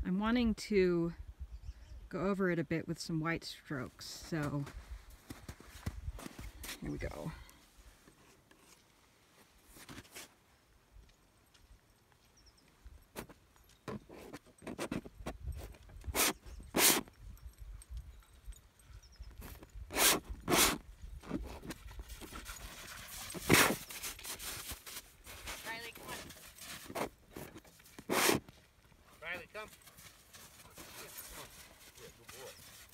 I'm wanting to go over it a bit with some white strokes, so here we go. Riley, come. Yeah, come on. Yeah, good boy.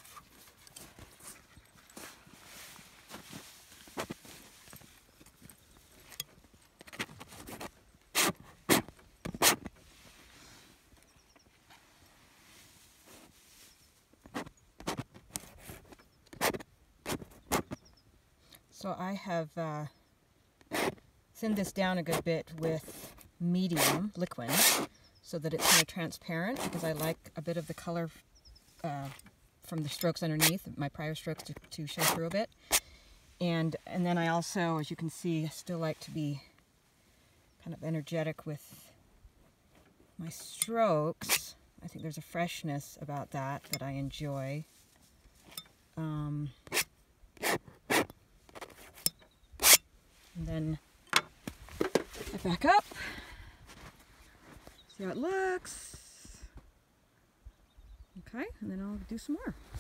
So I have thinned this down a good bit with medium liquid so that it's more transparent, because I like a bit of the color from the strokes underneath, my prior strokes, to show through a bit. And then I also, as you can see, still like to be kind of energetic with my strokes. I think there's a freshness about that I enjoy. And then I back up, see how it looks. Okay, and then I'll do some more.